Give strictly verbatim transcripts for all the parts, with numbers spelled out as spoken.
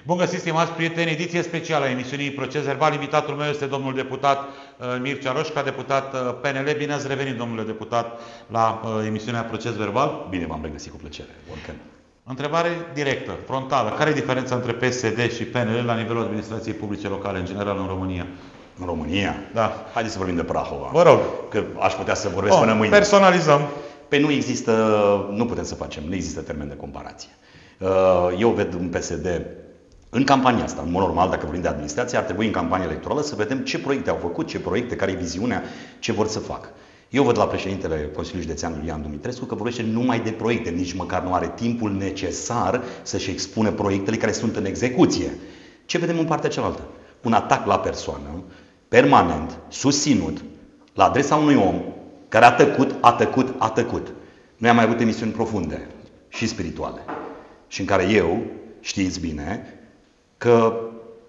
Bun găsit, stimați prieteni, ediție specială a emisiunii Proces Verbal. Invitatul meu este domnul deputat Mircea Roșca, deputat P N L. Bine ați revenit, domnule deputat, la emisiunea Proces Verbal. Bine v-am regăsit, cu plăcere. Oricând. Întrebare directă, frontală. Care e diferența între P S D și P N L la nivelul administrației publice locale, în general, în România? În România? Da. Haideți să vorbim de Prahova. Vă rog. Că aș putea să vorbesc oh, până mâine. Personalizăm. Pe nu există, nu putem să facem, nu există termen de comparație. Eu ved un P S D în campania asta, în mod normal, dacă vorbim de administrație, ar trebui în campania electorală să vedem ce proiecte au făcut, ce proiecte, care e viziunea, ce vor să facă. Eu văd la președintele Consiliului Județean Iulian Dumitrescu că vorbește numai de proiecte, nici măcar nu are timpul necesar să-și expună proiectele care sunt în execuție. Ce vedem în partea cealaltă? Un atac la persoană, permanent, susținut, la adresa unui om care a tăcut, a tăcut, a tăcut. Noi am mai avut emisiuni profunde și spirituale și în care eu, știți bine, că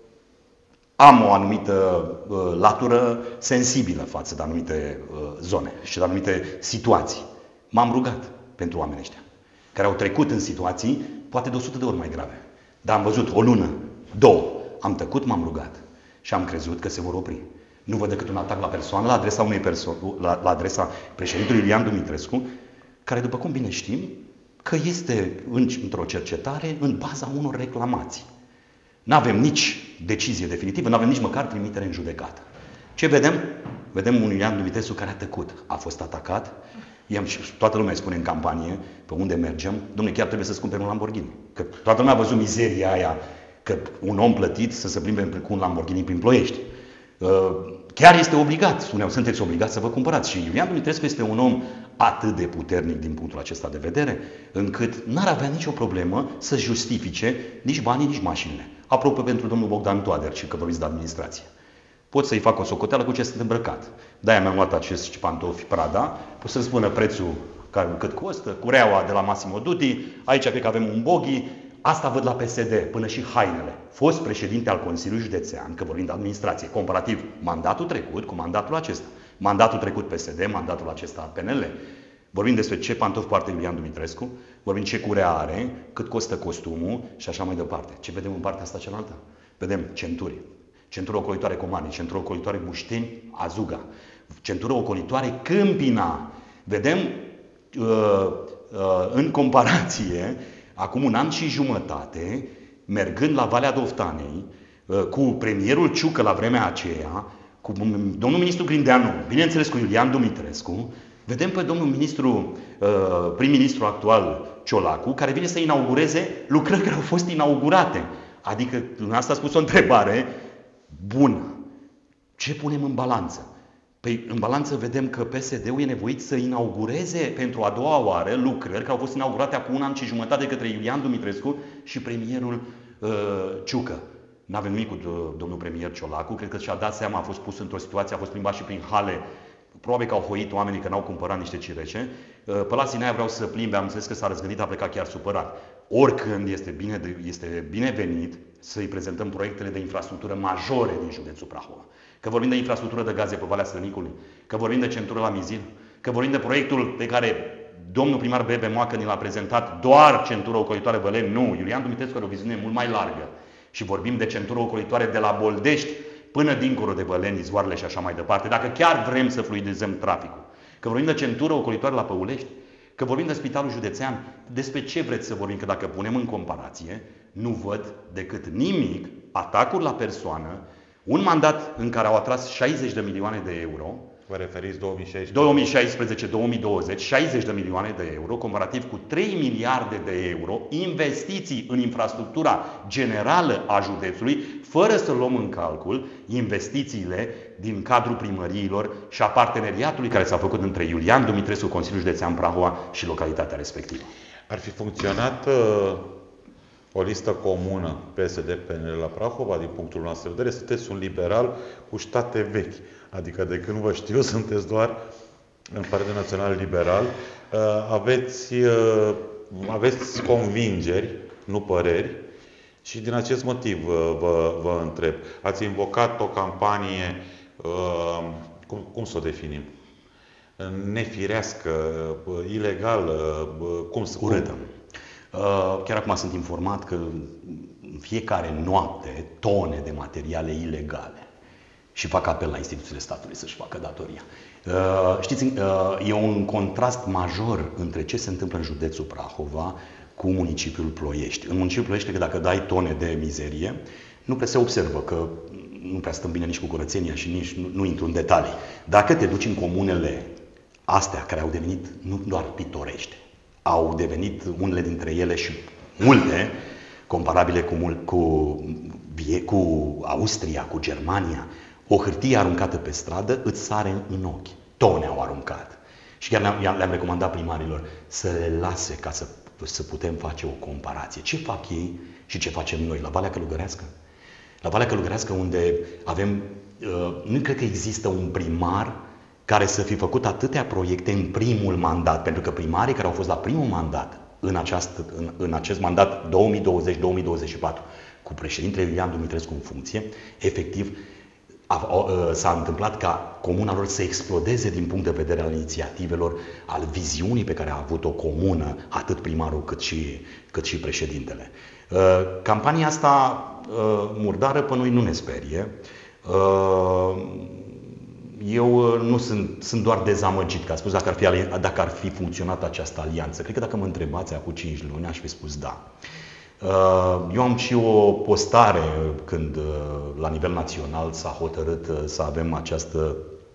am o anumită uh, latură sensibilă față de anumite uh, zone și de anumite situații. M-am rugat pentru oamenii ăștia, care au trecut în situații poate de o sută de ori mai grave. Dar am văzut o lună, două, am tăcut, m-am rugat și am crezut că se vor opri. Nu văd decât un atac la persoană, la adresa unei persoane, la, la adresa președintelui Iulian Dumitrescu, care, după cum bine știm, că este într-o cercetare în baza unor reclamații. Nu avem nici decizie definitivă, nu avem nici măcar trimitere în judecată. Ce vedem? Vedem un Iulian Dumitrescu care a tăcut, a fost atacat. I-am, toată lumea spune în campanie, pe unde mergem, dom'le, chiar trebuie să-ți cumperi un Lamborghini. Că toată lumea a văzut mizeria aia, că un om plătit să se plimbe cu un Lamborghini prin Ploiești. Chiar este obligat, spuneau, sunteți obligați să vă cumpărați. Și Iulian Dumitrescu este un om atât de puternic din punctul acesta de vedere, încât n-ar avea nicio problemă să justifice nici banii, nici mașinile. Apropo, pentru domnul Bogdan Toader, și că vorbiți de administrație. Pot să-i fac o socoteală cu ce sunt îmbrăcat. De-aia mi-am luat acești pantofi Prada, pot să-mi spună prețul care, cât costă, cureaua de la Massimo Dutti, aici cred că avem un boghi. Asta văd la P S D, până și hainele. Fost președinte al Consiliului Județean, că vorbim de administrație, comparativ mandatul trecut cu mandatul acesta. Mandatul trecut P S D, mandatul acesta P N L. Vorbim despre ce pantofi poartă Iulian Dumitrescu, vorbim ce curea are, cât costă costumul și așa mai departe. Ce vedem în partea asta cealaltă? Vedem centuri. Centură ocolitoare Comani, centură ocolitoare Mușteni, Azuga, centură ocolitoare Câmpina. Vedem uh, uh, în comparație, acum un an și jumătate, mergând la Valea Doftanei, cu premierul Ciucă la vremea aceea, cu domnul ministru Grindeanu, bineînțeles cu Iulian Dumitrescu, vedem pe domnul ministru, prim-ministru actual Ciolacu, care vine să inaugureze lucrări care au fost inaugurate. Adică, asta a spus o întrebare bună. Ce punem în balanță? Păi, în balanță vedem că P S D-ul e nevoit să inaugureze pentru a doua oară lucrări care au fost inaugurate acum un an și jumătate de către Iulian Dumitrescu și premierul uh, Ciucă. N-avem nimic cu domnul premier Ciolacu, cred că și-a dat seama, a fost pus într-o situație, a fost plimbat și prin hale. Probabil că au hoit oamenii că n-au cumpărat niște cirece. Pe la Sinaia vreau să plimbe, am înțeles că s-a răzgândit, a plecat chiar supărat. Oricând este, bine, este binevenit să-i prezentăm proiectele de infrastructură majore din județul Prahova. Că vorbim de infrastructură de gaze pe Valea Strănicului, că vorbim de centură la Mizil, că vorbim de proiectul pe care domnul primar Bebe Moacă ni l-a prezentat, doar centură ocolitoare Văleni. Nu, Iulian Dumitrescu are o viziune mult mai largă. Și vorbim de centură ocolitoare de la Boldești până dincolo de Văleni, Izvoarele și așa mai departe, dacă chiar vrem să fluidizăm traficul. Că vorbim de centură ocolitoare la Păulești, că vorbim de Spitalul Județean, despre ce vreți să vorbim? Că dacă punem în comparație, nu văd decât nimic, atacuri la persoană, un mandat în care au atras șaizeci de milioane de euro. Vă referiți două mii șaisprezece două mii douăzeci, șaizeci de milioane de euro, comparativ cu trei miliarde de euro, investiții în infrastructura generală a județului, fără să luăm în calcul investițiile din cadrul primăriilor și a parteneriatului care s-a făcut între Iulian Dumitrescu, Consiliul Județean Prahova și localitatea respectivă. Ar fi funcționat uh, o listă comună P S D-P N L la Prahova, din punctul nostru de vedere? Sunteți un liberal cu ștate vechi. Adică de când vă știu, sunteți doar în Partidul Național Liberal. Aveți, aveți convingeri, nu păreri. Și din acest motiv vă, vă întreb. Ați invocat o campanie, cum, cum să o definim? Nefirească, ilegală, cum să... Urâtă. Chiar acum sunt informat că în fiecare noapte tone de materiale ilegale și fac apel la instituțiile statului să-și facă datoria. Știți, e un contrast major între ce se întâmplă în județul Prahova cu municipiul Ploiești. În municipiul Ploiești, că dacă dai tone de mizerie, nu prea se observă, că nu prea stăm bine nici cu curățenia și nici nu, nu intru în detalii. Dacă te duci în comunele astea care au devenit nu doar pitorești, au devenit unele dintre ele și multe comparabile cu, cu, cu Austria, cu Germania, o hârtie aruncată pe stradă îți sare în ochi. Tone au aruncat. Și chiar le-am, le-am recomandat primarilor să le lase ca să, să putem face o comparație. Ce fac ei și ce facem noi la Valea Călugărească? La Valea Călugărească, unde avem, nu cred că există un primar care să fi făcut atâtea proiecte în primul mandat, pentru că primarii care au fost la primul mandat, în, această, în, în acest mandat două mii douăzeci două mii douăzeci și patru, cu președintele Iulian Dumitrescu în funcție, efectiv s-a întâmplat ca comuna lor să explodeze din punct de vedere al inițiativelor, al viziunii pe care a avut-o comună, atât primarul cât și, cât și președintele. Campania asta murdară pe noi nu ne sperie. Eu nu sunt, sunt doar dezamăgit, că a spus dacă ar, fi, dacă ar fi funcționat această alianță. Cred că dacă mă întrebați acum cinci luni, aș fi spus da. Eu am și o postare când la nivel național s-a hotărât să avem această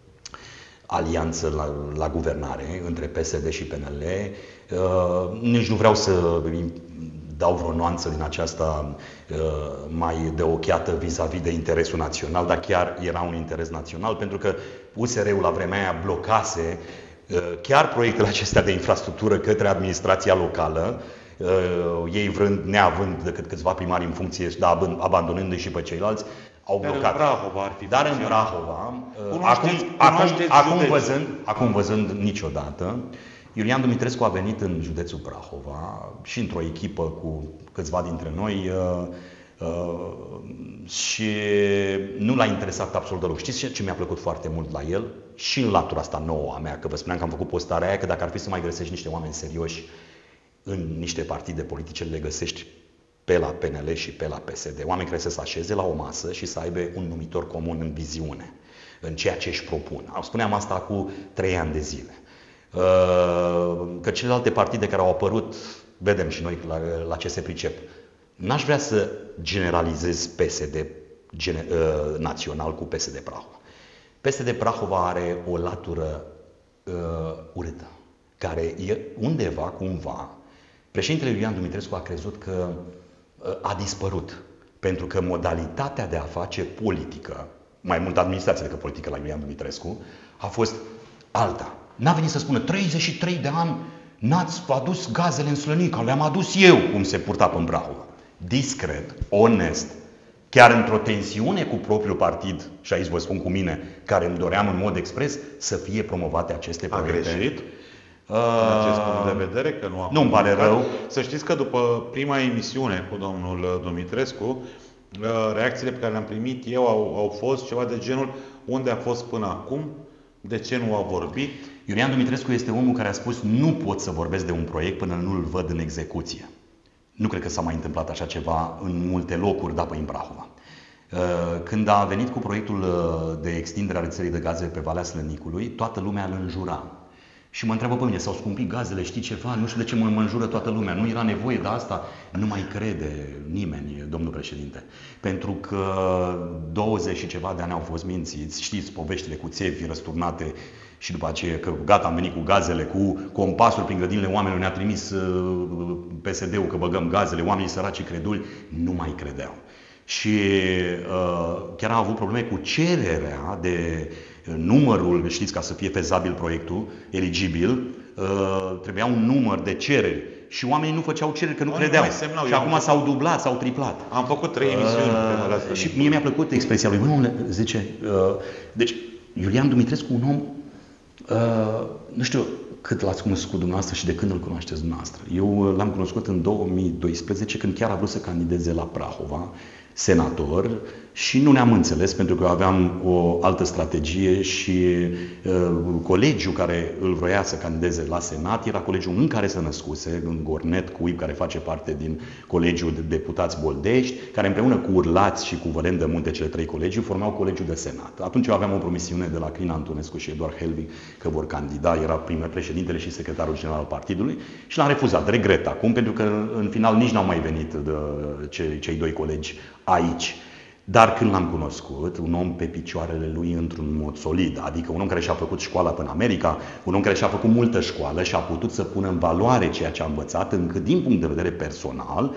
alianță la, la guvernare între P S D și P N L. Nici nu vreau să dau vreo nuanță din aceasta mai de ochiată vis-a-vis de interesul național, dar chiar era un interes național, pentru că U S R-ul la vremea aia blocase chiar proiectele acestea de infrastructură către administrația locală, ei vrând, neavând decât câțiva primari în funcție, dar abandonându-i și pe ceilalți, au blocat. Dar în Prahova ar fi Dar în Prahova, acum, acum, acum, văzând, acum văzând niciodată, Iulian Dumitrescu a venit în județul Prahova și într-o echipă cu câțiva dintre noi uh, uh, și nu l-a interesat absolut deloc. Știți ce mi-a plăcut foarte mult la el? Și în latura asta nouă a mea, că vă spuneam că am făcut postarea aia, că dacă ar fi să mai găsești niște oameni serioși în niște partide politice, le găsești pe la P N L și pe la P S D. Oameni care să se așeze la o masă și să aibă un numitor comun în viziune, în ceea ce își propun. Spuneam asta cu trei ani de zile. Că celelalte partide care au apărut, vedem și noi la, la ce se pricep. N-aș vrea să generalizez P S D gene, uh, național cu P S D Prahova. P S D Prahova are o latură uh, urâtă, care e undeva, cumva, președintele Iulian Dumitrescu a crezut că uh, a dispărut. Pentru că modalitatea de a face politică, mai mult administrație decât politică la Iulian Dumitrescu, a fost alta. N-a venit să spună treizeci și trei de ani n-ați adus gazele în Slănica, le-am adus eu, cum se purta pe în Prahova. Discret, onest, chiar într-o tensiune cu propriul partid, și aici vă spun cu mine, care îmi doream în mod expres să fie promovate aceste proiecte. A greșit? În acest punct de vedere, că nu a Nu-mi pare rău. Să știți că după prima emisiune cu domnul Dumitrescu, reacțiile pe care le-am primit eu au, au fost ceva de genul: unde a fost până acum? De ce nu a vorbit? Iulian Dumitrescu este omul care a spus: nu pot să vorbesc de un proiect până nu-l văd în execuție. Nu cred că s-a mai întâmplat așa ceva în multe locuri, dar pe în Prahova. Când a venit cu proiectul de extindere a rețelei de gaze pe Valea Slănicului, toată lumea îl înjura. Și mă întreabă pe mine: s-au scumpit gazele, știi ceva? Nu știu de ce mă, mă înjură toată lumea. Nu era nevoie de asta? Nu mai crede nimeni, domnul președinte. Pentru că douăzeci și ceva de ani au fost mințiți. Știți poveștile cu țevi răsturnate și după aceea că gata, am venit cu gazele, cu compasul prin grădinile oamenilor, ne-a trimis P S D-ul că băgăm gazele, oamenii săraci creduli, nu mai credeau. Și uh, chiar a avut probleme cu cererea de numărul, știți, ca să fie fezabil proiectul, eligibil, uh, trebuia un număr de cereri. Și oamenii nu făceau cereri, că nu oamenii credeau. Semnau. Și acum s-au dublat, s-au triplat. Am făcut trei emisiuni uh, pe și mie mi-a plăcut expresia lui. Nu, zice, uh, deci, Iulian Dumitrescu, un om, uh, nu știu cât l-ați cunoscut dumneavoastră și de când îl cunoașteți dumneavoastră. Eu l-am cunoscut în două mii doisprezece, când chiar a vrut să candideze la Prahova, senator și nu ne-am înțeles pentru că aveam o altă strategie și uh, colegiul care îl vroia să candideze la Senat era colegiul în care se născuse, în Gornet Cuib, care face parte din Colegiul de Deputați Boldești, care împreună cu Urlați și cu Vălen de Munte, cele trei colegii, formau Colegiul de Senat. Atunci eu aveam o promisiune de la Crina Antonescu și Eduard Helvig că vor candida, era primul președintele și secretarul general al partidului și l-am refuzat, regret acum, pentru că în final nici n-au mai venit de cei, cei doi colegi aici. Dar când l-am cunoscut, un om pe picioarele lui într-un mod solid, adică un om care și-a făcut școala până în America, un om care și-a făcut multă școală și a putut să pună în valoare ceea ce a învățat, încât din punct de vedere personal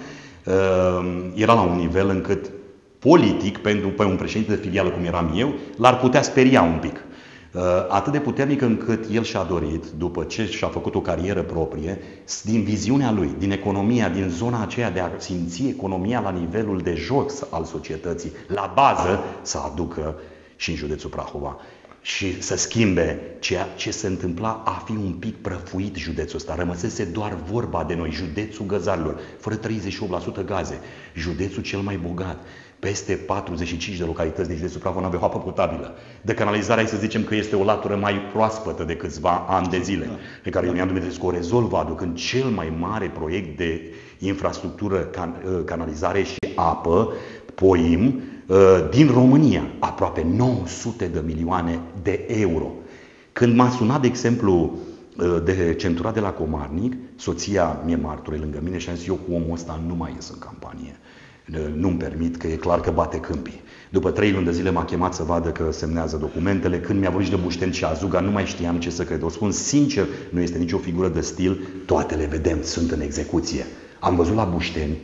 era la un nivel încât politic, pentru pe un președinte de filială cum eram eu, l-ar putea speria un pic. Atât de puternic încât el și-a dorit, după ce și-a făcut o carieră proprie, din viziunea lui, din economia, din zona aceea de a simți economia la nivelul de jos al societății, la bază, să aducă și în județul Prahova și să schimbe ceea ce se întâmpla a fi un pic prăfuit județul ăsta. Rămăsese doar vorba de noi, județul găzarilor, fără treizeci și opt la sută gaze, județul cel mai bogat. Peste patruzeci și cinci de localități din județul Prahova nu aveau apă potabilă. De canalizare, hai să zicem că este o latură mai proaspătă de câțiva ani de zile, pe care Iulian Dumitrescu o rezolvă aducând cel mai mare proiect de infrastructură, can, canalizare și apă, POIM, din România, aproape nouă sute de milioane de euro. Când m-a sunat, de exemplu, de centura de la Comarnic, soția mie martoră lângă mine și a zis: eu cu omul ăsta nu mai ies în campanie. Nu-mi permit, că e clar că bate câmpii. După trei luni de zile m-a chemat să vadă că semnează documentele. Când mi-a vorbit de Bușteni și Azuga, nu mai știam ce să cred. O spun sincer, nu este nicio figură de stil, toate le vedem, sunt în execuție. Am văzut la Bușteni,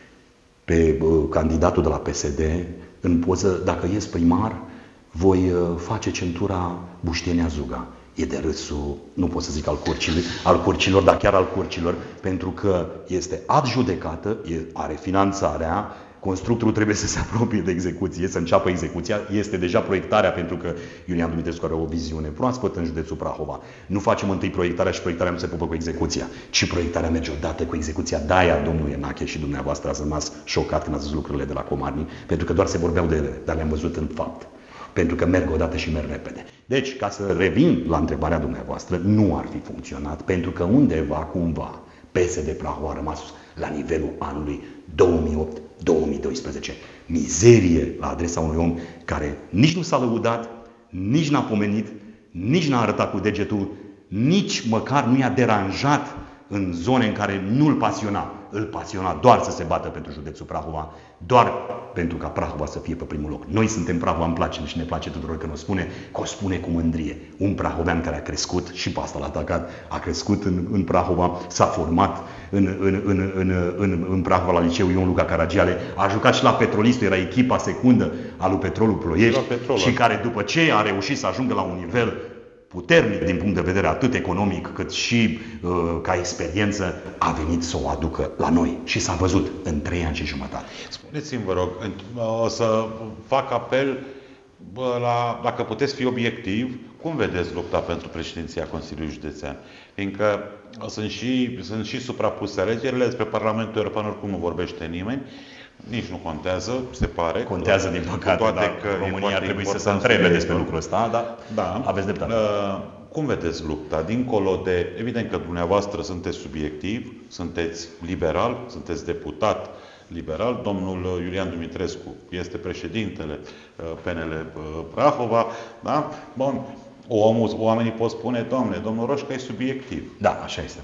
pe uh, candidatul de la P S D, în poză, dacă ies primar, voi uh, face centura Bușteni-Azuga. E de râsul, nu pot să zic al curcilor, al curcilor, dar chiar al curcilor, pentru că este adjudecată, are finanțarea, constructorul trebuie să se apropie de execuție, să înceapă execuția, este deja proiectarea, pentru că Iulian Dumitrescu are o viziune proaspătă în județul Prahova. Nu facem întâi proiectarea și proiectarea nu se pupă cu execuția, ci proiectarea merge odată cu execuția. De-aia, domnul Enache și dumneavoastră ați rămas șocat când ați văzut lucrurile de la Comarnic, pentru că doar se vorbeau de ele, dar le-am văzut în fapt. Pentru că merg odată și merg repede. Deci, ca să revin la întrebarea dumneavoastră, nu ar fi funcționat, pentru că undeva, cumva, P S D Prahova a rămas la nivelul anului două mii opt două mii doisprezece. Mizerie la adresa unui om care nici nu s-a lăudat, nici n-a pomenit, nici n-a arătat cu degetul, nici măcar nu i-a deranjat în zone în care nu-l pasiona. Îl pasiona doar să se bată pentru județul Prahova, doar pentru ca Prahova să fie pe primul loc. Noi suntem Prahova, îmi place și ne place tuturor că o spune, că o spune cu mândrie. Un prahovean care a crescut, și pe asta l-a atacat, a crescut în, în Prahova, s-a format în, în, în, în, în, în Prahova la liceul Ion Luca Caragiale, a jucat și la Petrolistul, era echipa secundă a lui Petrolul Ploiești Petrol, și care după ce a reușit să ajungă la un nivel puternic din punct de vedere atât economic cât și uh, ca experiență, a venit să o aducă la noi și s-a văzut în trei ani și jumătate. Spuneți-mi, vă rog, o să fac apel bă, la, dacă puteți fi obiectiv, cum vedeți lupta pentru președinția Consiliului Județean? Fiindcă sunt și, sunt și suprapuse alegerile, despre Parlamentul European oricum nu vorbește nimeni, nici nu contează, se pare. Contează, din păcate, toate dar că România trebuie să se întrebe despre lucrul ăsta, dar da, aveți dreptate. Uh, cum vedeți lupta? Dincolo de, evident că dumneavoastră sunteți subiectiv, sunteți liberal, sunteți deputat liberal, domnul Iulian Dumitrescu este președintele uh, P N L uh, Prahova, da? Bun. Omul, oamenii pot spune: Doamne, domnul Roșca e subiectiv. Da, așa este.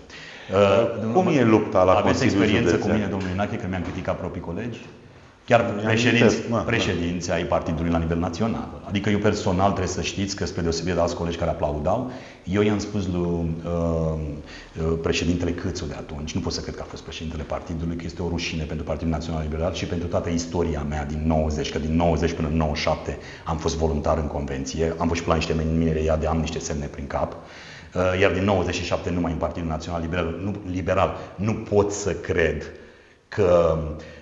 Uh, Cum e lupta la Aveți experiență cu mine, domnul Enache, că mi-am criticat proprii colegi? Chiar președinți, președinți ai partidului la nivel național. Adică eu personal trebuie să știți că, spre deosebire de alți colegi care aplaudau, eu i-am spus lui uh, președintele Câțu de atunci, nu pot să cred că a fost președintele partidului, că este o rușine pentru Partidul Național Liberal și pentru toată istoria mea din nouăzeci, că din nouăzeci până în nouăzeci și șapte am fost voluntar în convenție, am fost și la niște minere, de am niște semne prin cap. Iar din nouăzeci și șapte numai în Partidul Național Liberal nu, liberal, nu pot să cred că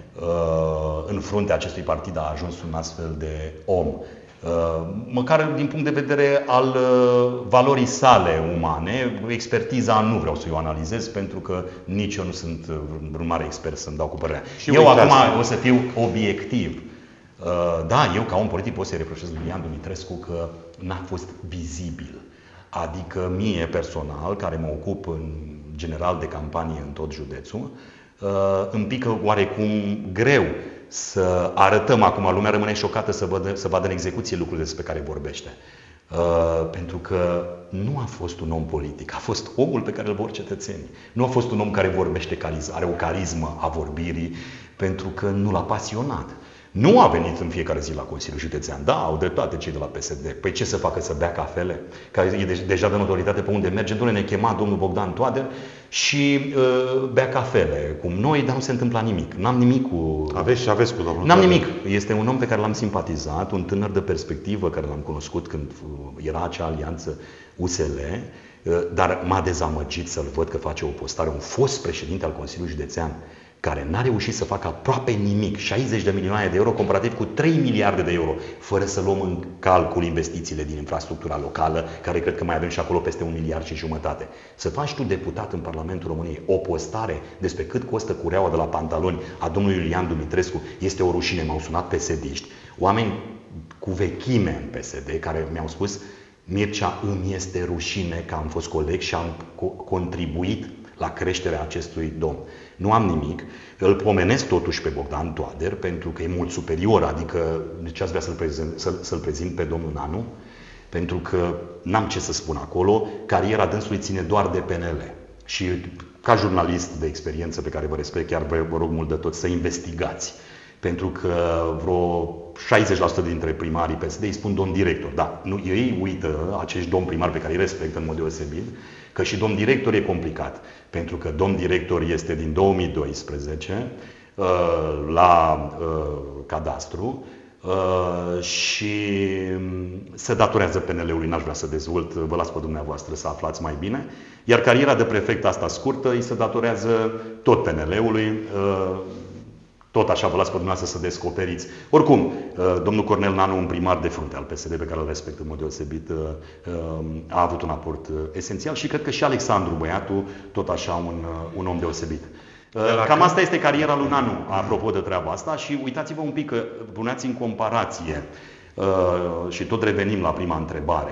uh, în fruntea acestui partid a ajuns un astfel de om. Uh, măcar din punct de vedere al uh, valorii sale umane, expertiza nu vreau să o analizez, pentru că nici eu nu sunt un mare expert să-mi dau cu părerea. Și eu acum o să fiu obiectiv. Da, eu ca om politic pot să-i reproșez lui Iulian Dumitrescu că n-a fost vizibil. Adică mie personal, care mă ocup în general de campanie în tot județul, îmi pică oarecum greu să arătăm, acum lumea rămâne șocată să vadă, să vadă în execuție lucrurile despre care vorbește. Pentru că nu a fost un om politic, a fost omul pe care îl vor cetățenii. Nu a fost un om care vorbește, are o carismă a vorbirii, pentru că nu l-a pasionat. Nu a venit în fiecare zi la Consiliul Județean. Da, au dreptate cei de la P S D. Păi ce să facă, să bea cafele? Care e deja de notoritate pe unde merge. Dom'le, ne chema domnul Bogdan Toader și uh, bea cafele cum noi, dar nu se întâmpla nimic. N-am nimic cu... Aveți și aveți cu domnul N-am Toader. nimic. Este un om pe care l-am simpatizat, un tânăr de perspectivă care l-am cunoscut când era acea alianță U S L, dar m-a dezamăgit să-l văd că face o postare, un fost președinte al Consiliului Județean, care n-a reușit să facă aproape nimic, șaizeci de milioane de euro comparativ cu trei miliarde de euro, fără să luăm în calcul investițiile din infrastructura locală, care cred că mai avem și acolo peste un miliard și jumătate. Să faci tu, deputat în Parlamentul României, o postare despre cât costă cureaua de la pantaloni a domnului Iulian Dumitrescu, este o rușine. M-au sunat P S D-iști, oameni cu vechime în P S D, care mi-au spus: Mircea, îmi este rușine că am fost coleg și am co- contribuit la creșterea acestui domn. Nu am nimic, îl pomenesc totuși pe Bogdan Toader pentru că e mult superior, adică de ce ați vrea să-l prezint, să, să-l prezint pe domnul Nanu? Pentru că n-am ce să spun acolo, cariera dânsului ține doar de P N L. Și ca jurnalist de experiență pe care vă respect, chiar vă, vă rog mult de tot să investigați. Pentru că vreo șaizeci la sută dintre primarii P S D îi spun domn director. Da, nu, ei uită, acești domn primari pe care îi respect în mod deosebit, că și domn director e complicat. Pentru că domn director este din două mii doisprezece la cadastru și se datorează P N L-ului, n-aș vrea să dezvolt, vă las pe dumneavoastră să aflați mai bine. Iar cariera de prefect asta scurtă îi se datorează tot P N L-ului. Tot așa vă las pe dumneavoastră să descoperiți. Oricum, domnul Cornel Nanu, un primar de frunte al P S D, pe care îl respect în mod deosebit, a avut un aport esențial și cred că și Alexandru Băiatu, tot așa un, un om deosebit. Cam asta este cariera lui Nanu, apropo de treaba asta, și uitați-vă un pic că puneați în comparație și tot revenim la prima întrebare.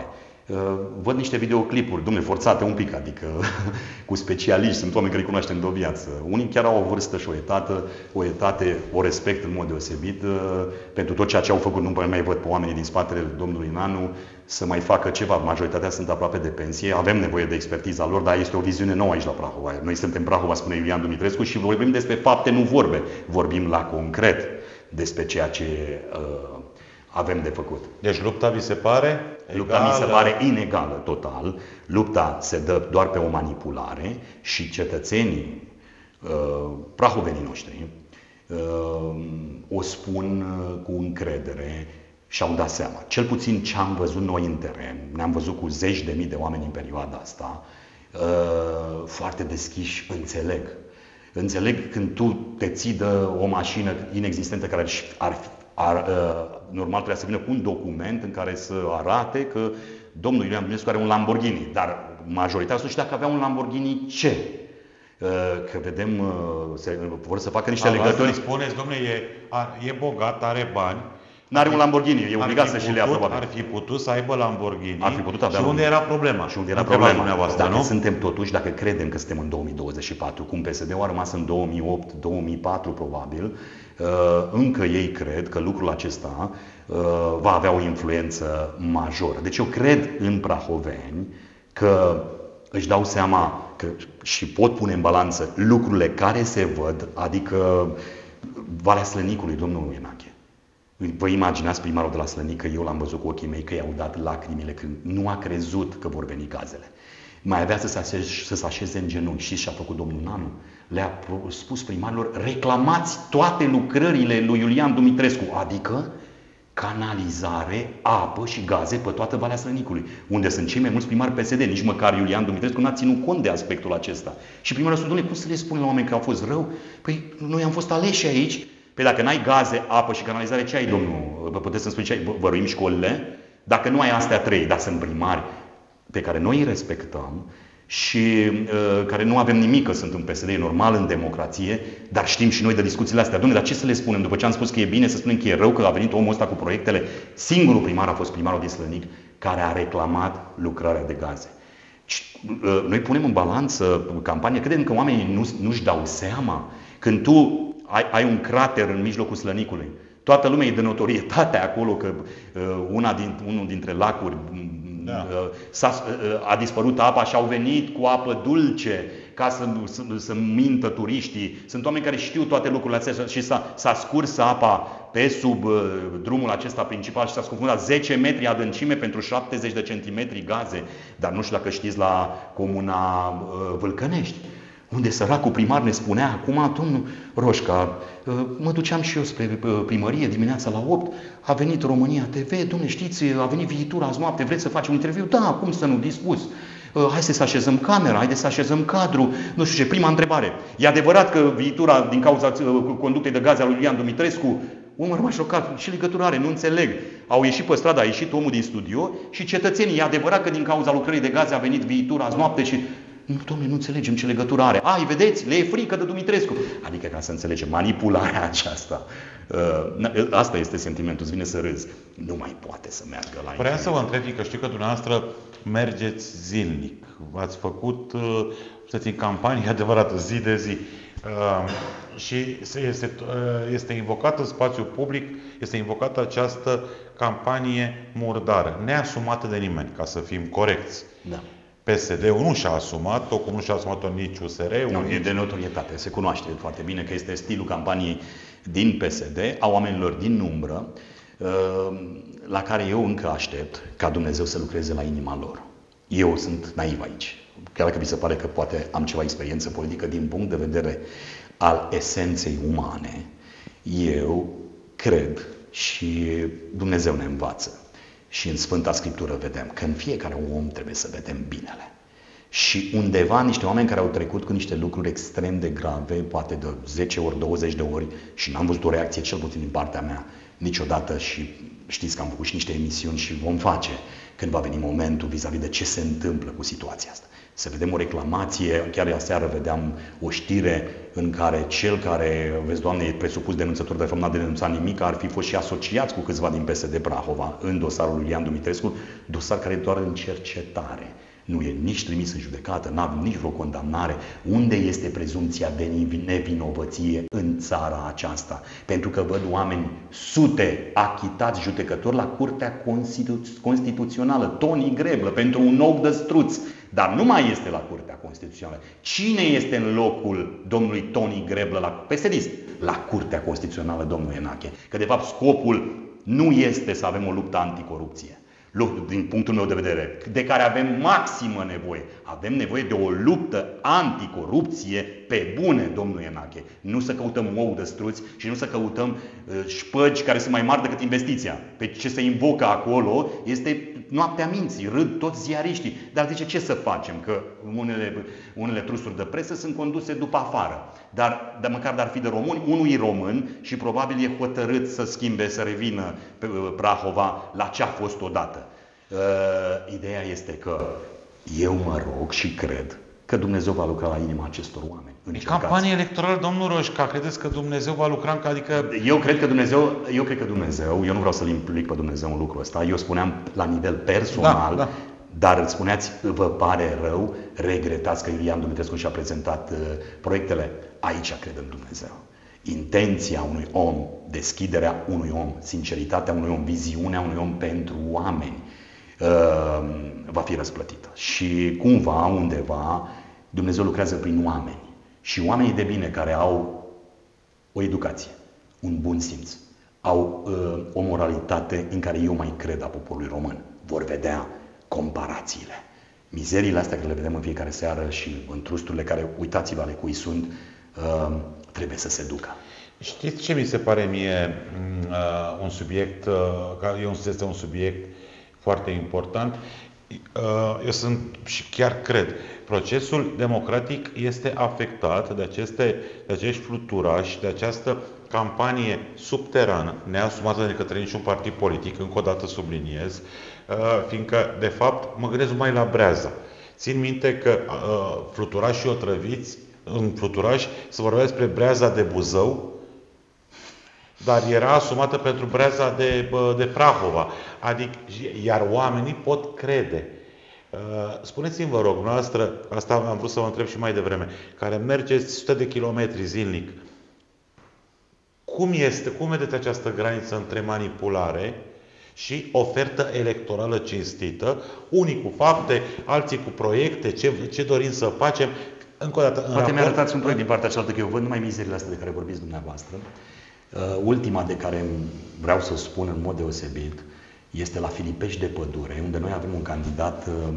Văd niște videoclipuri, dom'le, forțate un pic, adică cu specialiști, sunt oameni care îi cunoaștem de o viață. Unii chiar au o vârstă și o etate, o etate, o respect în mod deosebit pentru tot ceea ce au făcut. Nu mai văd pe oamenii din spatele domnului Nanu să mai facă ceva. Majoritatea sunt aproape de pensie, avem nevoie de expertiza lor, dar este o viziune nouă aici la Prahova. Noi suntem Prahova, spune Iulian Dumitrescu, și vorbim despre fapte, nu vorbe. Vorbim la concret despre ceea ce uh, avem de făcut. Deci lupta vi se pare Lupta egală? mi se pare inegală total. Lupta se dă doar pe o manipulare și cetățenii, uh, prahovenii noștri, uh, o spun uh, cu încredere și au dat seama. Cel puțin ce am văzut noi în teren, ne-am văzut cu zeci de mii de oameni în perioada asta, uh, foarte deschiși, înțeleg. Înțeleg când tu te ții de o mașină inexistentă care ar fi Ar, uh, normal trebuia să vină cu un document în care să arate că domnul Iulian Dumitrescu are un Lamborghini, dar majoritatea nu știu dacă avea un Lamborghini ce? Uh, că vedem, uh, se, vor să facă niște legături. Spuneți, domnule, e, e bogat, are bani. N-are un Lamborghini, e obligat să și le ia probabil. Ar fi putut să aibă Lamborghini. Ar fi putut avea. Și unde era problema? Și unde era problema? Dacă nu? Suntem totuși, dacă credem că suntem în două mii douăzeci și patru, cum P S D-ul a rămas în două mii opt două mii patru probabil, încă ei cred că lucrul acesta va avea o influență majoră. Deci eu cred în prahoveni că își dau seama că și pot pune în balanță lucrurile care se văd, adică Valea Slănicului, domnul Enache. Vă imaginați primarul de la Slănică, eu l-am văzut cu ochii mei că i-au dat lacrimile când nu a crezut că vor veni gazele. Mai avea să se așeze, să se așeze în genunchi. Și și-a făcut domnul Nanu? Le-a spus primarilor: reclamați toate lucrările lui Iulian Dumitrescu, adică canalizare, apă și gaze pe toată Valea Slănicului, unde sunt cei mai mulți primari P S D. Nici măcar Iulian Dumitrescu n-a ținut cont de aspectul acesta. Și primarul a spus: dom'le, cum să le spune la oameni că a fost rău? Păi noi am fost aleși aici. Păi dacă n-ai gaze, apă și canalizare, ce ai, domnul? Vă puteți să-mi spune ce ai? Vă ruim școlile? Dacă nu ai astea trei, dar sunt primari pe care noi îi respectăm, și uh, care nu avem nimic că sunt în P S D, e normal în democrație, dar știm și noi de discuțiile astea. Dom'le, dar ce să le spunem? După ce am spus că e bine, să spunem că e rău că a venit omul ăsta cu proiectele. Singurul primar a fost primarul din Slănic care a reclamat lucrarea de gaze. Uh, noi punem în balanță campania, credem că oamenii nu, nu-și dau seama. Când tu ai, ai un crater în mijlocul Slănicului, toată lumea e de notorietate acolo că uh, una din, unul dintre lacuri da. uh, s-a, uh, a dispărut apa și au venit cu apă dulce ca să, să, să mintă turiștii. Sunt oameni care știu toate lucrurile astea și s-a, s-a scurs apa pe sub uh, drumul acesta principal și s-a scufundat zece metri adâncime pentru șaptezeci de centimetri gaze. Dar nu știu dacă știți la comuna uh, Vâlcănești, unde săracul primar ne spunea acum, domnul Roșca, mă duceam și eu spre primărie dimineața la opt, a venit România T V, domnule, știți, a venit Viitura azi noapte, vreți să facem un interviu? Da, cum să nu, dispus. Hai să așezăm camera, hai să așezăm cadru, nu știu ce. Prima întrebare, e adevărat că Viitura, din cauza conductei de gaze a lui Iulian Dumitrescu, omul rămas șocat, ce legătură are, nu înțeleg. Au ieșit pe stradă, a ieșit omul din studio și cetățenii, e adevărat că din cauza lucrării de gaze a venit Viitura azi noapte și... Nu, domnule, nu înțelegem ce legătură are. Ai, vedeți, le e frică de Dumitrescu. Adică, ca să înțelegem, manipularea aceasta. Uh, asta este sentimentul, îți vine să râzi. Nu mai poate să meargă la... Vreau să vă întreb, că știu că dumneavoastră mergeți zilnic. Ați făcut, uh, știți, în campanie adevărată, zi de zi. Uh, și este, uh, este invocată în spațiu public, este invocată această campanie murdară, neasumată de nimeni, ca să fim corecți. Da. P S D-ul nu și-a asumat-o, cum nu și-a asumat-o nici U S R-ul. Nu, nici... e de notorietate. Se cunoaște foarte bine că este stilul campaniei din P S D, a oamenilor din umbră, la care eu încă aștept ca Dumnezeu să lucreze la inima lor. Eu sunt naiv aici. Chiar dacă vi se pare că poate am ceva experiență politică, din punct de vedere al esenței umane, eu cred și Dumnezeu ne învață. Și în Sfânta Scriptură vedem că în fiecare om trebuie să vedem binele. Și undeva niște oameni care au trecut cu niște lucruri extrem de grave, poate de zece ori, douăzeci de ori, și n-am văzut o reacție, cel puțin din partea mea, niciodată, și știți că am făcut și niște emisiuni și vom face când va veni momentul vis-a-vis de ce se întâmplă cu situația asta. Să vedem o reclamație, chiar aseară vedeam o știre în care cel care, vezi, Doamne, e presupus denunțător, de fapt n-a denunțat nimic, ar fi fost și asociați cu câțiva din P S D Prahova în dosarul lui Iulian Dumitrescu, dosar care e doar în cercetare. Nu e nici trimis în judecată, nu avem nici vreo condamnare. Unde este prezumția de nevinovăție în țara aceasta? Pentru că văd oameni, sute, achitați judecători la Curtea Constitu- Constituțională, Toni Greblă, pentru un nou dăstruț. Dar nu mai este la Curtea Constituțională. Cine este în locul domnului Toni Greblă, la P S D-ist? La Curtea Constituțională, domnul Enache. Că de fapt scopul nu este să avem o luptă anticorupție, din punctul meu de vedere, de care avem maximă nevoie. Avem nevoie de o luptă anticorupție pe bune, domnul Enache. Nu să căutăm ou de struți și nu să căutăm uh, șpăgi care sunt mai mari decât investiția. Pe ce se invocă acolo este noaptea minții, râd toți ziariștii. Dar zice, ce să facem? Că unele, unele trusuri de presă sunt conduse după afară. Dar, dar măcar dar fi de români, unul e român și probabil e hotărât să schimbe, să revină pe Prahova la ce a fost odată. Uh, ideea este că eu mă rog și cred că Dumnezeu va lucra la inima acestor oameni. În campanie electorală, domnul Roșca, credeți că Dumnezeu va lucra? Adică... Eu cred că Dumnezeu, eu cred că Dumnezeu, eu nu vreau să-L implic pe Dumnezeu în lucrul ăsta, eu spuneam la nivel personal, da, da. Dar îți spuneați, vă pare rău, regretați că Iulian Dumitrescu și-a prezentat uh, proiectele. Aici cred în Dumnezeu. Intenția unui om, deschiderea unui om, sinceritatea unui om, viziunea unui om pentru oameni uh, va fi răsplătită. Și cumva, undeva, Dumnezeu lucrează prin oameni. Și oamenii de bine care au o educație, un bun simț, au uh, o moralitate în care eu mai cred a poporului român, vor vedea comparațiile. Mizeriile astea care le vedem în fiecare seară și în trusturile care, uitați-vă, ale cui sunt, uh, trebuie să se ducă. Știți ce mi se pare mie uh, un subiect, uh, care este un subiect foarte important? Uh, eu sunt și chiar cred, procesul democratic este afectat de, aceste, de acești fluturași, de această campanie subterană, neasumată de către niciun partid politic, încă o dată subliniez, fiindcă, de fapt, mă gândesc mai la brează. Țin minte că uh, fluturași și otrăviți, în fluturași se vorbea despre breaza de Buzău, dar era asumată pentru breaza de, de Prahova. Adică, iar oamenii pot crede. Spuneți-mi, vă rog, noastră, asta am vrut să vă întreb și mai devreme, care mergeți sute de kilometri zilnic, cum este, cum vedeți această graniță între manipulare și ofertă electorală cinstită, unii cu fapte, alții cu proiecte, ce, ce dorim să facem? Încă o dată, Poate raport... mi-arătați un proiect din partea cealaltă, că eu văd numai mizerile astea de care vorbiți dumneavoastră. Uh, ultima de care vreau să spun în mod deosebit este la Filipești de Pădure, unde noi avem un candidat, uh,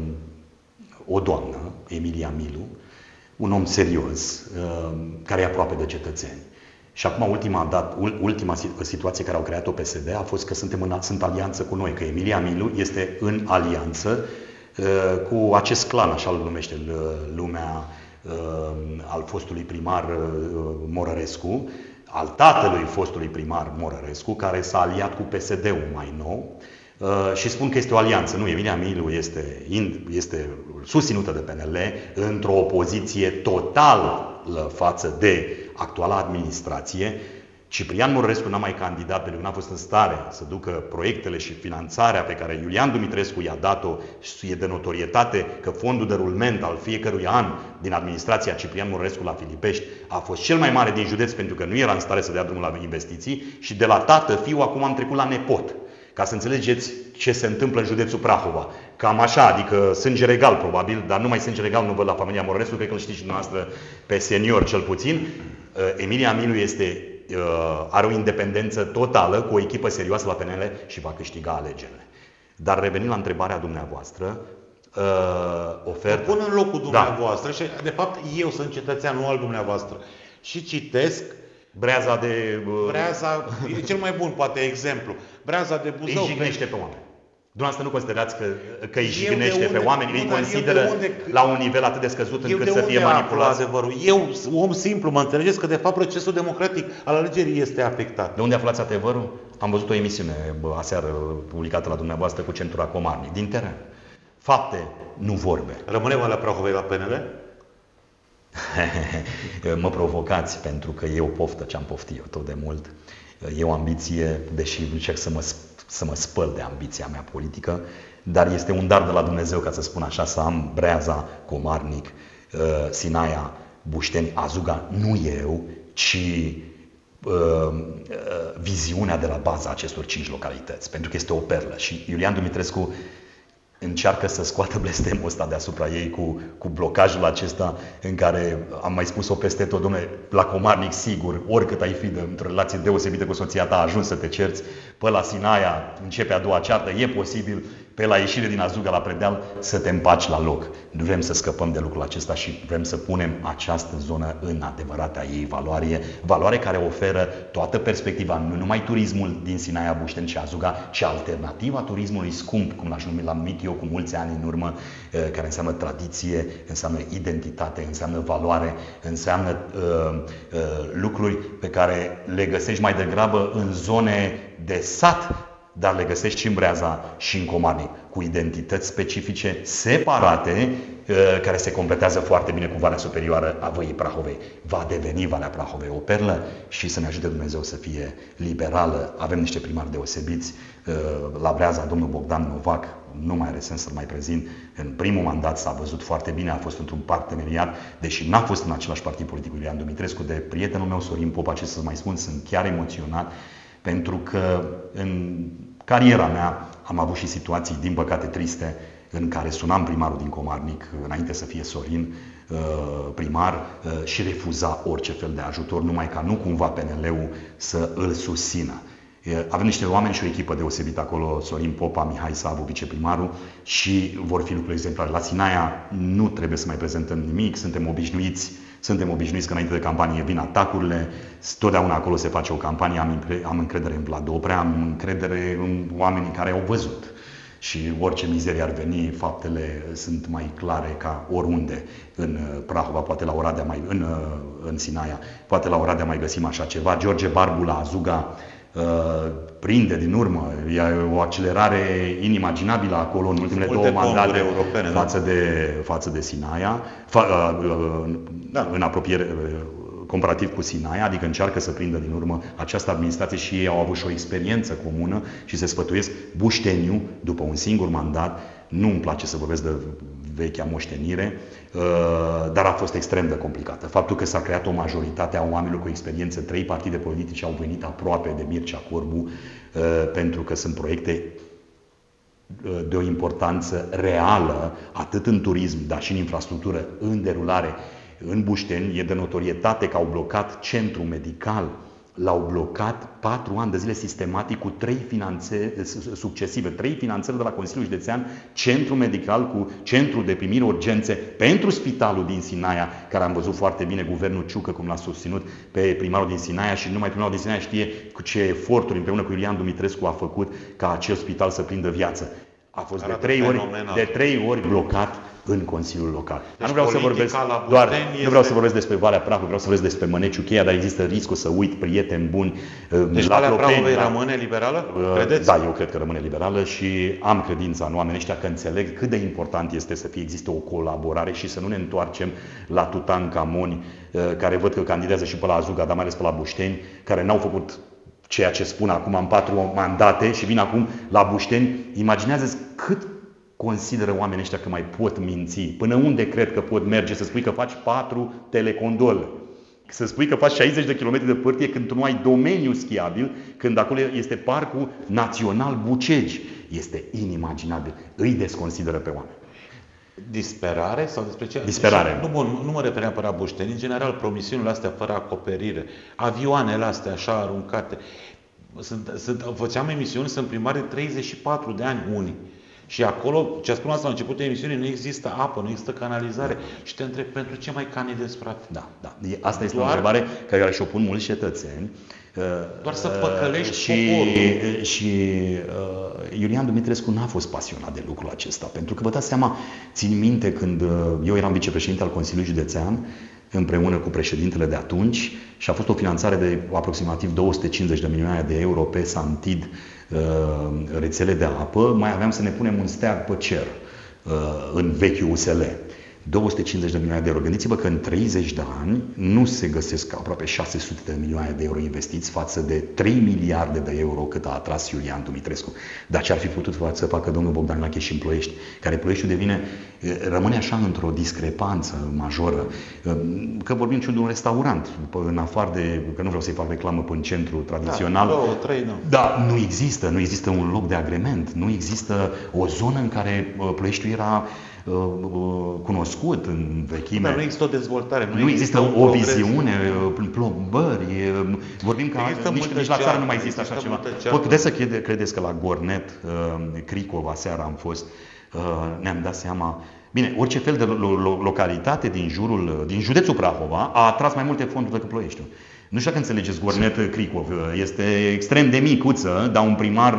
o doamnă, Emilia Milu, un om serios, uh, care e aproape de cetățeni. Și acum ultima, dat, ultima situație care au creat-o P S D a fost că suntem în sunt alianță cu noi, că Emilia Milu este în alianță uh, cu acest clan, așa îl numește lumea, uh, al fostului primar uh, Morărescu, al tatălui fostului primar Morărescu, care s-a aliat cu P S D-ul mai nou. Uh, și spun că este o alianță. Nu, Emilia Milu este, este susținută de P N L într-o opoziție totală față de actuala administrație. Ciprian Morărescu n-a mai candidat pentru că n-a fost în stare să ducă proiectele și finanțarea pe care Iulian Dumitrescu i-a dat-o. E de notorietate că fondul de rulment al fiecărui an din administrația Ciprian Morărescu la Filipești a fost cel mai mare din județ, pentru că nu era în stare să dea drumul la investiții, și de la tată, fiu, acum am trecut la nepot. Ca să înțelegeți ce se întâmplă în județul Prahova. Cam așa, adică sânge regal probabil, dar numai sânge regal nu văd la familia Morărescu, cred că îl știți și dumneavoastră pe senior cel puțin. Emilia Milu este, are o independență totală, cu o echipă serioasă la P N L și va câștiga alegerile. Dar revenind la întrebarea dumneavoastră, oferta... Mă pun în locul dumneavoastră, da. Și de fapt eu sunt cetățean, nu al dumneavoastră. Și citesc Breaza de... Breaza, e cel mai bun, poate, exemplu. Breaza de Buzău. Îi jignește pe oameni. Dumneavoastră nu considerați că, că îi jignește pe oameni, îi consideră unde, la un nivel atât de scăzut încât să fie manipulați? Adevărul? Eu, om simplu, mă înțelegeți că de fapt procesul democratic al alegerii este afectat. De unde aflați adevărul? Am văzut o emisiune aseară publicată la dumneavoastră cu Centura Comarnic, din teren. Fapte, nu vorbe. Rămânem la Prahovei la P N L? Mă provocați pentru că e o poftă ce am poftit eu tot de mult. E o ambiție, deși încerc să mă, să mă spăl de ambiția mea politică, dar este un dar de la Dumnezeu, ca să spun așa, să am Breaza, Comarnic, Sinaia, Bușteni, Azuga, nu eu, ci uh, viziunea de la baza acestor cinci localități, pentru că este o perlă. Și Iulian Dumitrescu încearcă să scoată blestemul ăsta deasupra ei cu, cu blocajul acesta în care am mai spus-o peste tot, dom'le, la Comarnic, sigur, oricât ai fi de, într-o relație deosebită cu soția ta, ajungi să te cerți, pe la Sinaia începe a doua ceartă, e posibil, pe la ieșire din Azuga la Predeal să te împaci la loc. Nu vrem să scăpăm de lucrul acesta și vrem să punem această zonă în adevărata ei valoare, valoare care oferă toată perspectiva, nu numai turismul din Sinaia, Bușteni și Azuga, ci alternativa turismului scump, cum l-aș numi, l-am numit eu cu mulți ani în urmă, care înseamnă tradiție, înseamnă identitate, înseamnă valoare, înseamnă uh, uh, lucruri pe care le găsești mai degrabă în zone de sat, dar le găsești și în Breaza și în Comarnic, cu identități specifice separate, care se completează foarte bine cu Valea Superioară a Văii Prahovei. Va deveni Valea Prahovei o perlă și să ne ajute Dumnezeu să fie liberală. Avem niște primari deosebiți. La Breaza, domnul Bogdan Novac, nu mai are sens să-l mai prezint. În primul mandat s-a văzut foarte bine, a fost într-un parteneriat, deși n-a fost în același partid politic cu Iulian Dumitrescu, de prietenul meu, Sorin Popa, ce să mai spun, sunt chiar emoționat, pentru că în cariera mea am avut și situații, din păcate, triste, în care sunam primarul din Comarnic, înainte să fie Sorin primar, și refuza orice fel de ajutor, numai ca nu cumva P N L-ul să îl susțină. Avem niște oameni și o echipă deosebită acolo, Sorin Popa, Mihai Savu, viceprimarul, și vor fi lucruri exemplare. La Sinaia nu trebuie să mai prezentăm nimic, suntem obișnuiți, suntem obișnuiți că înainte de campanie vin atacurile, totdeauna acolo se face o campanie, am încredere în Vlad Oprea, am încredere în oamenii care au văzut. Și orice mizerie ar veni, faptele sunt mai clare ca oriunde în Prahova, poate la Oradea mai, în, în Sinaia, poate la Oradea mai găsim așa ceva. George Barbu la Azuga prinde din urmă, e o accelerare inimaginabilă acolo în ultimele Multe două mandate europene, față, da? de, față de Sinaia, fa, da. în apropiere comparativ cu Sinaia, adică încearcă să prindă din urmă această administrație și ei au avut și o experiență comună și se sfătuiesc Bușteniu, după un singur mandat. Nu îmi place să vorbesc de vechea moștenire, dar a fost extrem de complicată. Faptul că s-a creat o majoritate a oamenilor cu experiență, trei partide politice au venit aproape de Mircea Corbu, pentru că sunt proiecte de o importanță reală, atât în turism, dar și în infrastructură, în derulare. În Bușteni e de notorietate că au blocat centru medical. L-au blocat patru ani de zile sistematic cu trei finanțe succesive, trei finanțări de la Consiliul Județean, centru medical cu centru de primire urgențe pentru spitalul din Sinaia, care am văzut foarte bine guvernul Ciucă cum l-a susținut pe primarul din Sinaia și numai primarul din Sinaia știe cu ce eforturi împreună cu Iulian Dumitrescu a făcut ca acel spital să prindă viață. A fost de trei, ori, de trei ori blocat în Consiliul Local. Deci nu vreau să vorbesc doar, este... nu vreau să vorbesc despre Valea Prahovei, vreau să vorbesc despre Măneciu Cheia, dar există riscul să uit prieteni buni. Deci la Valea Prahovei la... rămâne liberală? Credeți? Da, eu cred că rămâne liberală și am credința în oamenii ăștia că înțeleg cât de important este să fie există o colaborare și să nu ne întoarcem la Tutankamoni, care văd că candidează și pe la Azuga, dar mai ales pe la Bușteni, care n-au făcut ceea ce spun acum în patru mandate și vin acum la Bușteni. Imaginează-ți cât consideră oamenii ăștia că mai pot minți. Până unde cred că pot merge să spui că faci patru telecondole? Să spui că faci șaizeci de kilometri de pârtie când tu nu ai domeniu schiabil, când acolo este Parcul Național Bucegi. Este inimaginabil. Îi desconsideră pe oameni. Disperare sau despre ce? Disperare. Nu, bun, nu mă refer neapărat Bușteni. În general, promisiunile astea fără acoperire, avioanele astea așa aruncate. Sunt, sunt, făceam emisiuni, sunt primari de treizeci și patru de ani unii. Și acolo, ce spun asta la începutul emisiunii, nu există apă, nu există canalizare. Și te întreb, pentru ce mai candidezi, frate? Da, da. Asta este Doar... o întrebare care și-o pun mulți cetățeni. Doar să păcălești și, poporul. Și uh, Iulian Dumitrescu n-a fost pasionat de lucrul acesta. Pentru că vă dați seama, țin minte când eu eram vicepreședinte al Consiliului Județean, împreună cu președintele de atunci, și a fost o finanțare de aproximativ două sute cincizeci de milioane de euro pe Santid, rețele de apă, mai aveam să ne punem un steag pe cer în vechiul U S L. două sute cincizeci de milioane de euro. Gândiți-vă că în treizeci de ani nu se găsesc aproape șase sute de milioane de euro investiți față de trei miliarde de euro cât a atras Iulian Dumitrescu. Dar ce ar fi putut să facă domnul Bogdan Lache și în Ploiești, care Ploieștiul devine, rămâne așa într-o discrepanță majoră, că vorbim și de un restaurant, în afară de, că nu vreau să-i fac reclamă pe în centru tradițional. Da, două, trei, nu. Da, nu există, nu există un loc de agrement, nu există o zonă în care Ploieștiul era cunoscut în vechime. Dar nu există o dezvoltare. Nu, nu există, există o viziune, plombări, vorbim că nici, nici la țară nu mai există așa ceva. Puteți să crede, credeți că la Gornet, Cricov, aseară am fost, ne-am dat seama. Bine, orice fel de localitate din jurul, din județul Prahova a atras mai multe fonduri decât Ploieștiul. Nu știu dacă înțelegeți Gornet Cricov. Este extrem de micuță, dar un primar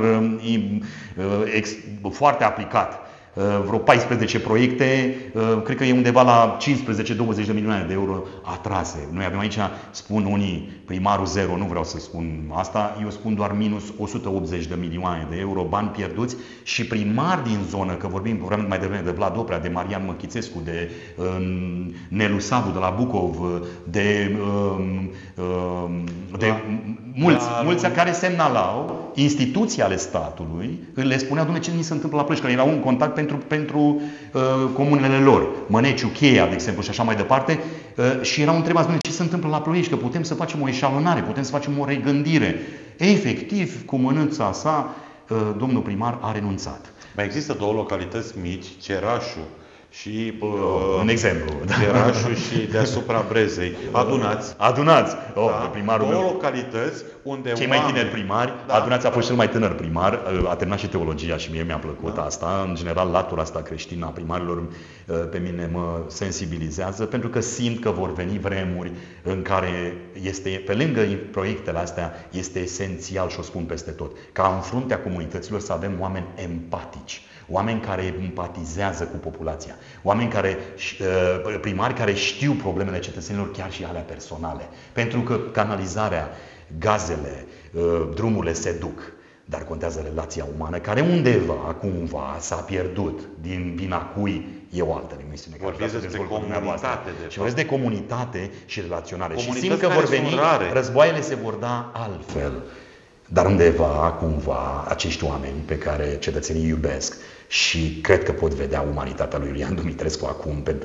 ex, foarte aplicat. Vreo paisprezece proiecte, cred că e undeva la cincisprezece douăzeci de milioane de euro atrase. Noi avem aici, spun unii, primarul zero, nu vreau să spun asta, eu spun doar minus o sută optzeci de milioane de euro, bani pierduți și primari din zonă, că vorbim mai devreme de Vlad Oprea, de Marian Măchițescu, de um, Nelu Savu de la Bucov, de, um, um, de la, mulți, la, mulți care semnalau instituții ale statului, le spuneau, Doamne, ce ni se întâmplă la Ploiești, că erau în contact pentru, pentru uh, comunele lor, Măneciu, Cheia, de exemplu, și așa mai departe, uh, și erau întrebați, ce se întâmplă la Ploiești, că putem să facem o eșalonare, putem să facem o regândire. Efectiv, cu mănânța sa, uh, domnul primar a renunțat. Mai există două localități mici, Cerașul și uh, un exemplu. Cerașul și deasupra Brezei. Adunați. Adunați. Oh, da, primarul două meu. localități unde cei oameni... mai tineri primari. Da. Adunați a fost cel mai tânăr primar. A terminat și teologia și mie mi-a plăcut da. asta. În general, latura asta creștină a primarilor pe mine mă sensibilizează, pentru că simt că vor veni vremuri în care este, pe lângă proiectele astea, este esențial, și o spun peste tot, ca în fruntea comunităților să avem oameni empatici. Oameni care empatizează cu populația, oameni care, primari care știu problemele cetățenilor, chiar și alea personale. Pentru că canalizarea, gazele, drumurile se duc. Dar contează relația umană, care undeva, cumva, s-a pierdut. Din vina cui e o altă emisiune. Vorbiți despre comunitate. De și vorbesc de comunitate și relaționare. Și simt Comunități că vor care veni, sunt rare. războaiele se vor da altfel. Dar undeva, cumva, acești oameni pe care cetățenii iubesc și cred că pot vedea umanitatea lui Iulian Dumitrescu acum, pentru,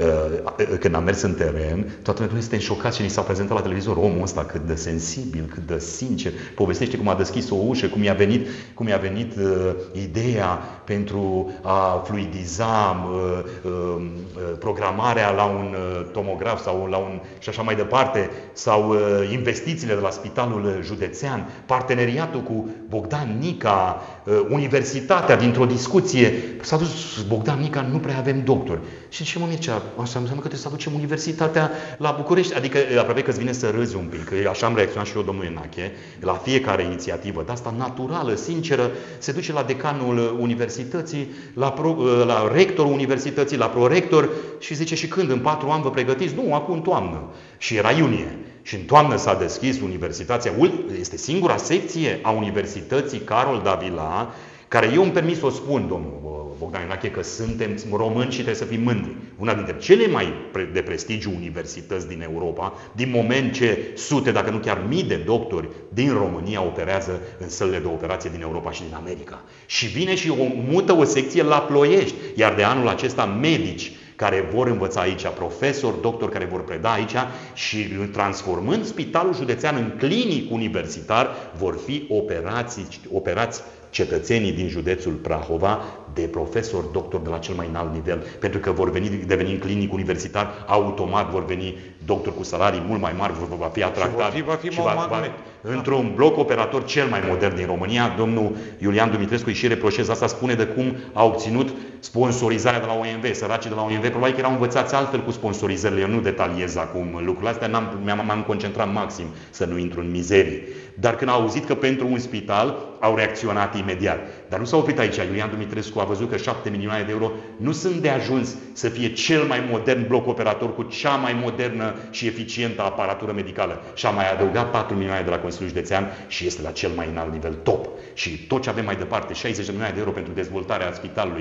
uh, când am mers în teren, toată lumea este șocat și ni s-a prezentat la televizor omul ăsta cât de sensibil, cât de sincer, povestește cum a deschis o ușă, cum i-a venit, cum i-a venit uh, ideea pentru a fluidiza uh, uh, programarea la un uh, tomograf sau la un și așa mai departe, sau uh, investițiile de la Spitalul Județean, parteneriatul cu Bogdan Nica, uh, universitatea dintr-o discuție. S-a dus Bogdan Nica, nu prea avem doctori. Și ce mă Mircea, asta înseamnă că trebuie să aducem universitatea la București. Adică aproape că îți vine să râzi un pic. Că așa am reacționat și eu, domnul Enache, la fiecare inițiativă de asta naturală, sinceră, se duce la decanul universității, la, pro, la rectorul universității, la prorector și zice: și când? În patru ani vă pregătiți? Nu, acum în toamnă. Și era iunie. Și în toamnă s-a deschis universitatea. Este singura secție a Universității Carol Davila, care eu îmi permis să o spun, domnul Bogdan Enache, că suntem români și trebuie să fim mândri. Una dintre cele mai de prestigiu universități din Europa, din moment ce sute, dacă nu chiar mii de doctori din România operează în sălile de operație din Europa și din America. Și vine și o, mută o secție la Ploiești, iar de anul acesta medici care vor învăța aici, profesori, doctori care vor preda aici și transformând Spitalul Județean în clinic universitar, vor fi operați, operați cetățenii din județul Prahova de profesori, doctori de la cel mai înalt nivel, pentru că vor veni, deveni în clinic universitar, automat vor veni doctori cu salarii mult mai mari, vor, va fi atractat și va fi, va fi și va, va, într-un bloc operator cel mai modern din România. Domnul Iulian Dumitrescu îi și reproșează asta, spune de cum a obținut sponsorizarea de la O M V. Săracii de la O M V probabil că erau învățați altfel cu sponsorizările. Eu nu detaliez acum lucrurile astea, n-am, m-am concentrat maxim să nu intru în mizerii. Dar când au auzit că pentru un spital, au reacționat imediat. Dar nu s-a oprit aici. Iulian Dumitrescu a văzut că șapte milioane de euro nu sunt de ajuns să fie cel mai modern bloc operator cu cea mai modernă și eficientă aparatură medicală. Și a mai adăugat patru milioane de la Consiliul Județean și este la cel mai înalt nivel, top. Și tot ce avem mai departe, șaizeci de milioane de euro pentru dezvoltarea spitalului,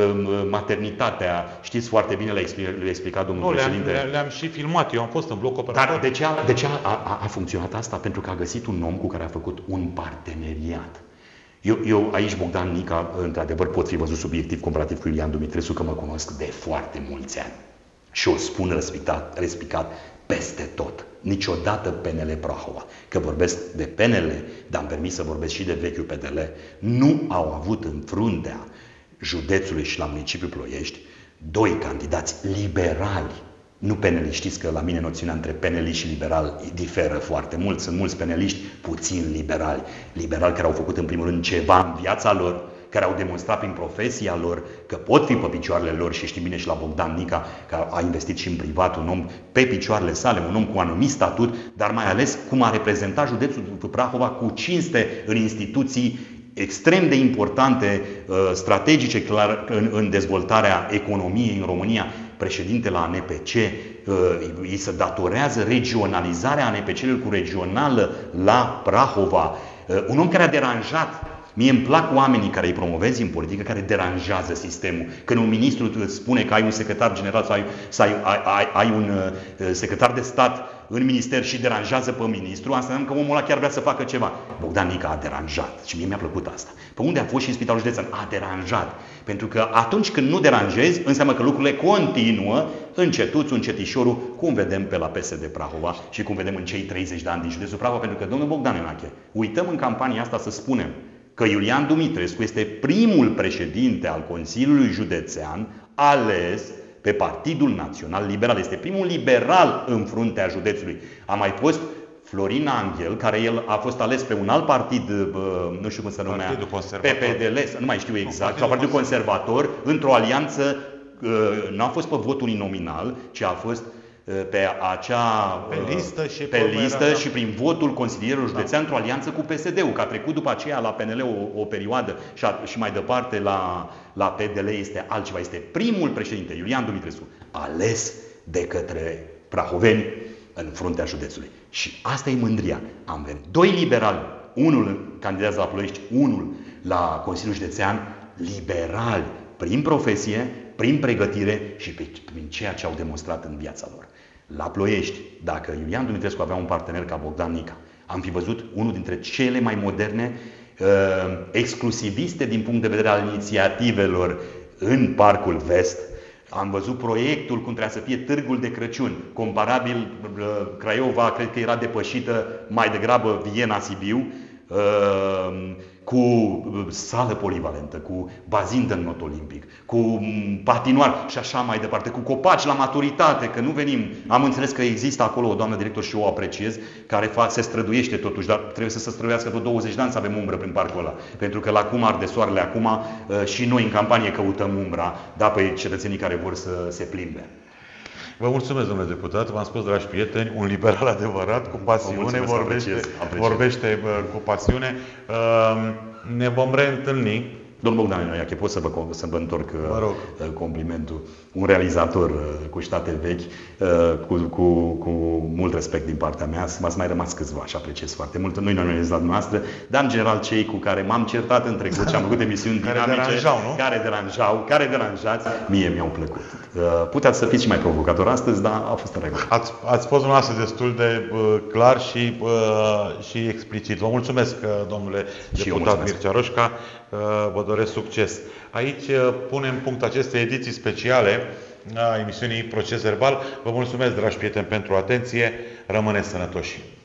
maternitatea, știți foarte bine, le-a explicat, le-a explicat domnul nu, președinte. Le-am, le-am și filmat, eu am fost în bloc operator. Dar de ce, a, de ce a, a, a funcționat asta? Pentru că a găsit un om cu care a făcut un parteneriat. Eu, eu aici, Bogdan Nica, într-adevăr pot fi văzut subiectiv comparativ cu Iulian Dumitrescu, că mă cunosc de foarte mulți ani. Și o spun răspicat, respicat peste tot. Niciodată P N L Prahova, că vorbesc de P N L, dar am permis să vorbesc și de vechiul P D L, nu au avut în fruntea județului și la municipiul Ploiești doi candidați liberali. Nu peneliști, știți că la mine noțiunea între peneliști și liberal diferă foarte mult. Sunt mulți peneliști, puțin liberali. Liberali care au făcut în primul rând ceva în viața lor, care au demonstrat prin profesia lor că pot fi pe picioarele lor și știm bine și la Bogdan Nica, că a investit și în privat, un om pe picioarele sale, un om cu anumit statut, dar mai ales cum a reprezentat județul Prahova cu cinste în instituții extrem de importante, strategice, clar, în, în dezvoltarea economiei în România. Președinte la A N P C, îi se datorează regionalizarea A N P C-ului cu regională la Prahova. Un om care a deranjat. Mie îmi plac oamenii care îi promovezi în politică, care deranjează sistemul. Când un ministru îți spune că ai un secretar general sau ai, sau ai, ai, ai un uh, secretar de stat în minister și deranjează pe ministru, asta înseamnă că omul ăla chiar vrea să facă ceva. Bogdan Nica a deranjat și mie mi-a plăcut asta. Pe unde a fost și în Spitalul Județean? A deranjat. Pentru că atunci când nu deranjezi, înseamnă că lucrurile continuă încetuț, încetișorul, cum vedem pe la P S D Prahova și cum vedem în cei treizeci de ani din județul Prahova, pentru că, domnul Bogdan Enache, uităm în campania asta să spunem că Iulian Dumitrescu este primul președinte al Consiliului Județean ales pe Partidul Național Liberal. Este primul liberal în fruntea județului. A mai fost Florin Anghel, care el a fost ales pe un alt partid, nu știu cum se numea, P P D L, nu mai știu exact, sau Partidul Conservator, într-o alianță, nu a fost pe votul uninominal, ci a fost pe acea pe listă și, pe listă era, și prin votul consilierilor județean, da, într-o alianță cu P S D-ul, că a trecut după aceea la P N L o, o perioadă și, a, și mai departe la, la P D L este altceva. Este primul președinte, Iulian Dumitrescu, ales de către prahoveni în fruntea județului. Și asta e mândria. Am venit. Doi liberali, unul candidează la Ploiești, unul la Consiliul Județean, liberali prin profesie, prin pregătire și prin ceea ce au demonstrat în viața lor. La Ploiești, dacă Iulian Dumitrescu avea un partener ca Bogdan Nica, am fi văzut unul dintre cele mai moderne, uh, exclusiviste din punct de vedere al inițiativelor în Parcul Vest. Am văzut proiectul cum trebuia să fie Târgul de Crăciun. Comparabil, uh, Craiova cred că era depășită mai degrabă Viena-Sibiu, uh, cu sală polivalentă, cu bazin de not olimpic, cu patinoar și așa mai departe, cu copaci la maturitate, că nu venim. Am înțeles că există acolo o doamnă director și eu o apreciez, care se străduiește totuși, dar trebuie să se străduiască vreo douăzeci de ani să avem umbră prin parcul ăla. Pentru că la cum arde soarele acum, și noi în campanie căutăm umbra, da, pe cetățenii care vor să se plimbe. Vă mulțumesc, domnule deputat. V-am spus, dragi prieteni, un liberal adevărat, cu pasiune, vorbește, apreciez, apreciez. vorbește cu pasiune. Ne vom reîntâlni. Domnul Bogdan Inoiache, pot să vă, să vă întorc mă rog. complimentul. Un realizator cu ștate vechi, cu, cu, cu mult respect din partea mea. M-ați mai rămas câțiva și apreciez foarte mult. Nu-i nominalizat noastră, dar în general cei cu care m-am certat în trecut și am făcut emisiuni dinamice, care deranjau, nu? care deranjau, care deranjați, mie mi-au plăcut. Puteați să fiți și mai provocator astăzi, dar a fost în regulă. Ați, ați fost dumneavoastră destul de uh, clar și, uh, și explicit. Vă mulțumesc, domnule și deputat Mircea Roșca. Uh, vă doresc succes. Aici uh, punem punct acestei ediții speciale a emisiunii Proces Verbal. Vă mulțumesc, dragi prieteni, pentru atenție. Rămâneți sănătoși!